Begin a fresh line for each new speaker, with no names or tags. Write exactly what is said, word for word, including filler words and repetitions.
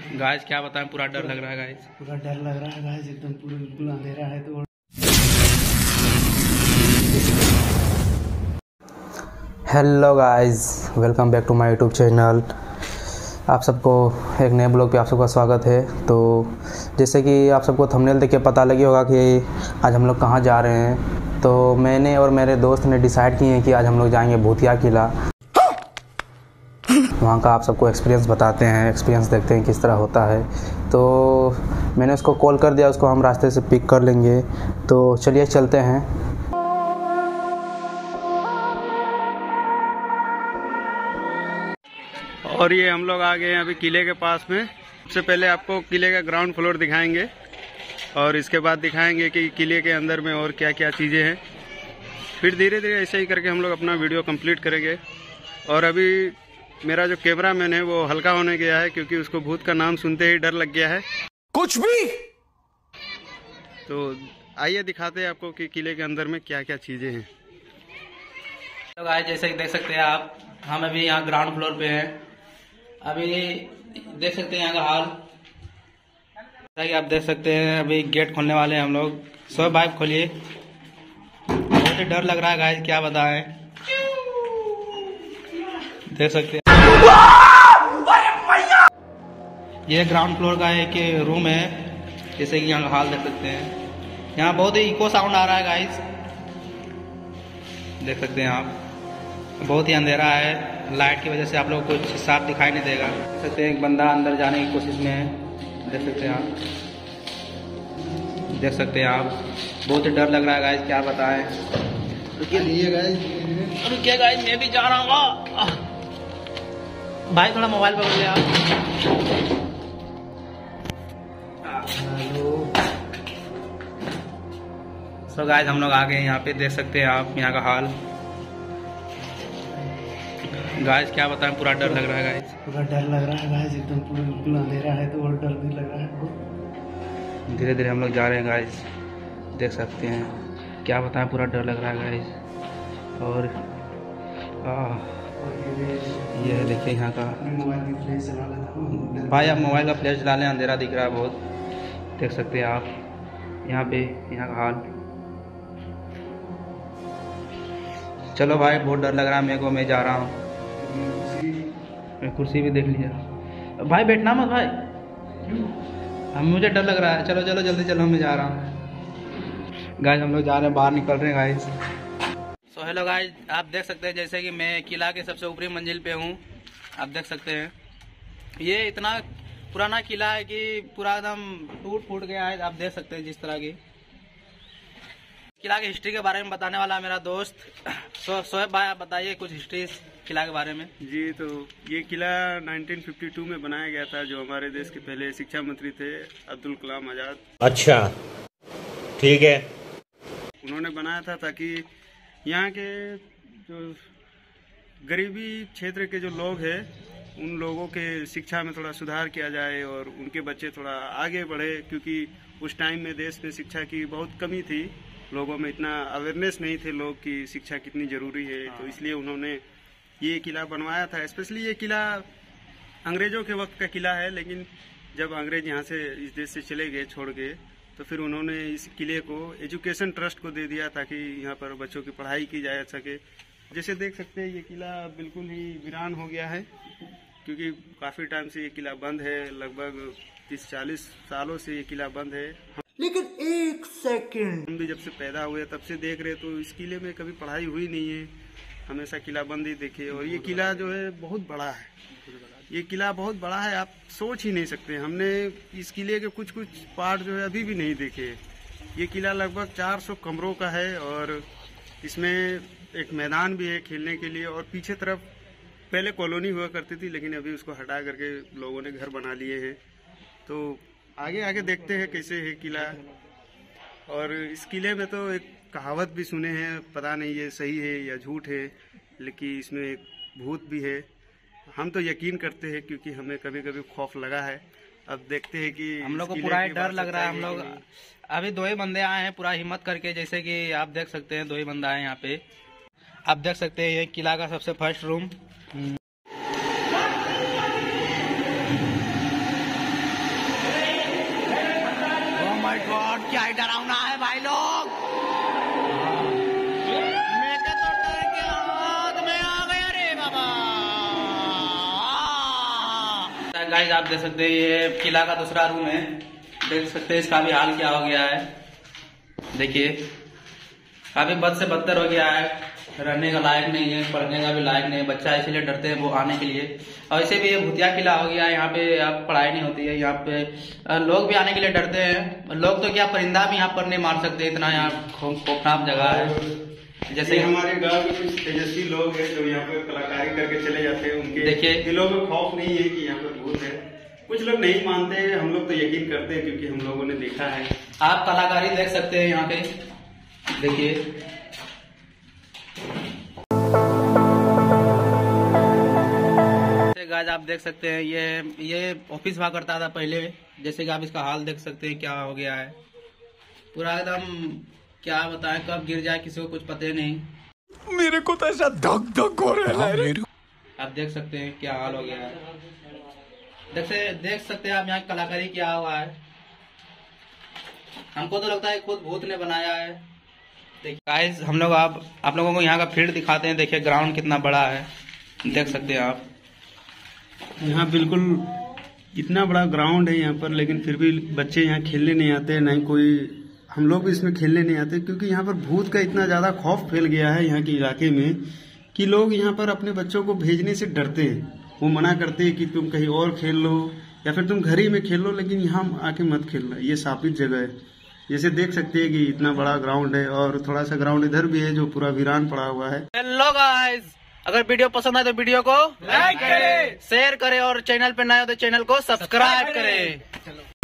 Guys क्या बताएं, पूरा डर लग रहा है गाइस,
पूरा डर लग रहा है गाइस, एकदम पूरा बिल्कुल अंधेरा है। तो
hello guys, welcome back to my YouTube channel. आप सबको एक नए ब्लॉग पे आप सबका स्वागत है। तो जैसे कि आप सबको थंबनेल देख के पता लगी होगा कि आज हम लोग कहाँ जा रहे हैं। तो मैंने और मेरे दोस्त ने डिसाइड किए हैं कि आज हम लोग जाएंगे भूतिया किला। वहाँ का आप सबको एक्सपीरियंस बताते हैं, एक्सपीरियंस देखते हैं किस तरह होता है। तो मैंने उसको कॉल कर दिया, उसको हम रास्ते से पिक कर लेंगे। तो चलिए चलते हैं।
और ये हम लोग आ गए हैं अभी किले के पास में। सबसे पहले आपको किले का ग्राउंड फ्लोर दिखाएंगे और इसके बाद दिखाएंगे कि किले के अंदर में और क्या क्या चीज़ें हैं। फिर धीरे धीरे ऐसे ही करके हम लोग अपना वीडियो कंप्लीट करेंगे। और अभी मेरा जो कैमरामैन है वो हल्का होने गया है क्योंकि उसको भूत का नाम सुनते ही डर लग गया है कुछ भी। तो आइए दिखाते हैं आपको कि किले के अंदर में क्या क्या चीज़ें हैं।
तो गाइस जैसे कि देख सकते हैं आप, हम अभी यहाँ ग्राउंड फ्लोर पे हैं। अभी देख सकते हैं यहाँ का हाल, जैसा कि आप देख सकते हैं अभी गेट खोलने वाले हैं हम लोग। सो बाइक खोलिए, बहुत ही डर लग रहा है गाइस, क्या बताएं। देख सकते हैं ये ग्राउंड फ्लोर का एक रूम है, जैसे कि यहाँ का हाल देख सकते हैं। यहाँ बहुत ही इको साउंड आ रहा है गाइस, देख सकते हैं आप। बहुत ही अंधेरा है, लाइट की वजह से आप लोगों को कुछ साफ दिखाई नहीं देगा। देख सकते हैं एक बंदा अंदर जाने की कोशिश में है, देख सकते हैं आप, देख सकते हैं आप। बहुत ही डर लग रहा है गाइस, क्या बताएं। रुकिए गाइस, रुकिए गाइस, मैं भी जा रहा हूँ। भाई थोड़ा मोबाइल पकड़ ले आप। सो गाइस हम लोग आ गए यहाँ पे, देख सकते हैं आप यहाँ का हाल। गाइस क्या बताएं, पूरा डर लग रहा है गाइस,
पूरा डर लग रहा है गाइस, एकदम पूरा बिल्कुल अंधेरा है। तो और डर भी लग रहा है।
धीरे धीरे हम लोग जा रहे हैं गाइस, देख सकते हैं। क्या बताएं, पूरा डर लग रहा है गाइस। और आ, ये देखिए यहाँ का भाई, आप मोबाइल का फ्लैश चला लें, अंधेरा दिख रहा है बहुत, देख सकते हैं आप यहाँ पे यहाँ का हाल। चलो भाई, बहुत डर लग रहा है मेरे को, मैं जा रहा हूँ। मैं कुर्सी भी देख लिया भाई, बैठना मत भाई, हम मुझे डर लग रहा है। चलो चलो जल्दी चलो, मैं जा रहा हूँ। गाइस हम लोग जा रहे हैं, बाहर निकल रहे हैं गाइस। सो हेलो गाइस, आप देख सकते हैं जैसे कि मैं किला के सबसे ऊपरी मंजिल पे हूँ। आप देख सकते हैं ये इतना पुराना किला है कि पूरा एकदम टूट फूट गया है। आप देख सकते हैं जिस तरह की। किला की हिस्ट्री के बारे में बताने वाला है मेरा दोस्त सो सोहेब भाई, आप बताइए कुछ हिस्ट्री इस किला के बारे में।
जी, तो ये किला नाइनटीन फिफ्टी टू में बनाया गया था, जो हमारे देश के पहले शिक्षा मंत्री थे अब्दुल कलाम आज़ाद। अच्छा, ठीक है। उन्होंने बनाया था ताकि यहाँ के जो गरीबी क्षेत्र के जो लोग हैं उन लोगों के शिक्षा में थोड़ा सुधार किया जाए और उनके बच्चे थोड़ा आगे बढ़े, क्योंकि उस टाइम में देश में शिक्षा की बहुत कमी थी। लोगों में इतना अवेयरनेस नहीं थे लोग की शिक्षा कितनी ज़रूरी है। तो इसलिए उन्होंने ये किला बनवाया था। स्पेशली ये किला अंग्रेज़ों के वक्त का किला है, लेकिन जब अंग्रेज यहाँ से इस देश से चले गए छोड़ के, तो फिर उन्होंने इस किले को एजुकेशन ट्रस्ट को दे दिया ताकि यहाँ पर बच्चों की पढ़ाई की जा सके। जैसे देख सकते हैं ये किला बिल्कुल ही वीरान हो गया है, क्योंकि काफ़ी टाइम से ये किला बंद है। लगभग तीस चालीस सालों से ये किला बंद है।
लेकिन एक सेकंड,
हम भी जब से पैदा हुए तब से देख रहे, तो इस किले में कभी पढ़ाई हुई नहीं है, हमेशा किला बंद ही देखे। और ये किला जो है बहुत बड़ा है, ये किला बहुत बड़ा है, आप सोच ही नहीं सकते। हमने इस किले के कुछ कुछ पार्ट जो है अभी भी नहीं देखे। ये किला लगभग चार सौ कमरों का है और इसमें एक मैदान भी है खेलने के लिए। और पीछे तरफ पहले कॉलोनी हुआ करती थी, लेकिन अभी उसको हटा करके लोगों ने घर बना लिए हैं। तो आगे आगे देखते हैं कैसे है किला। और इस किले में तो एक कहावत भी सुने हैं, पता नहीं ये सही है या झूठ है, लेकिन इसमें एक भूत भी है। हम तो यकीन करते हैं क्योंकि हमें कभी कभी खौफ लगा है। अब देखते हैं कि
हम लोग को पूरा डर लग रहा है। हम लोग अभी दो ही बंदे आए हैं पूरा हिम्मत करके, जैसे कि आप देख सकते हैं दो ही बंदा है यहाँ पे। आप देख सकते हैं ये किला का सबसे फर्स्ट रूम। भाई डरावना है भाई लोग। मैं तो डर के हाथ में आ गया रे बाबा। गाइस आप देख सकते हैं ये किला का दूसरा रूम है, देख सकते हैं इसका भी हाल क्या हो गया है। देखिए काफी बद से बदतर हो गया है, रहने का लायक नहीं है, पढ़ने का भी लायक नहीं है, बच्चा इसीलिए डरते हैं वो आने के लिए। और ऐसे भी ये भूतिया किला हो गया है, यहाँ पे अब पढ़ाई नहीं होती है, यहाँ पे लोग भी आने के लिए डरते हैं। लोग तो क्या परिंदा भी यहाँ पर नहीं मार सकते, इतना यहाँ खौफनाक जगह है। जैसे
हमारे गांव के कुछ तेजस्वी लोग हैं जो यहाँ पे कलाकारी करके चले जाते हैं, उनके
देखिए
दिलों में खौफ नहीं है कि यहाँ पर भूत है। कुछ लोग नहीं मानते हैं, हम लोग तो यकीन करते हैं क्योंकि हम लोगों ने देखा है।
आप कलाकारी देख सकते हैं यहाँ पे, देखिए गाइस आप देख सकते हैं ये ये ऑफिस हुआ करता था पहले। जैसे कि आप इसका हाल देख सकते हैं क्या हो गया है, पूरा एकदम क्या बताएं कब गिर जाए किसी को कुछ पता नहीं।
मेरे को तो ऐसा धक धक हो रहा है।
आप देख सकते हैं क्या हाल हो गया है, देख देख सकते हैं आप यहाँ कलाकारी क्या हुआ है। हमको तो लगता है खुद भूत ने बनाया है। देखिए गाइस हम लोग आप आप लोगों को यहाँ का फील्ड दिखाते हैं। देखिए ग्राउंड कितना बड़ा है, देख सकते हैं आप।
यहाँ बिल्कुल इतना बड़ा ग्राउंड है यहाँ पर, लेकिन फिर भी बच्चे यहाँ खेलने नहीं आते, नहीं कोई हम लोग भी इसमें खेलने नहीं आते क्योंकि यहाँ पर भूत का इतना ज्यादा खौफ फैल गया है यहाँ के इलाके में कि लोग यहाँ पर अपने बच्चों को भेजने से डरते हैं। वो मना करते हैं कि तुम कहीं और खेल लो या फिर तुम घर ही में खेल लो, लेकिन यहाँ आके मत खेलना, ये शापित जगह है। जैसे देख सकते हैं कि इतना बड़ा ग्राउंड है और थोड़ा सा ग्राउंड इधर भी है जो पूरा वीरान पड़ा हुआ है।
हेलो गाइस, अगर वीडियो पसंद आए तो वीडियो को लाइक करें, शेयर करें और चैनल पे नए हो तो चैनल को सब्सक्राइब करें।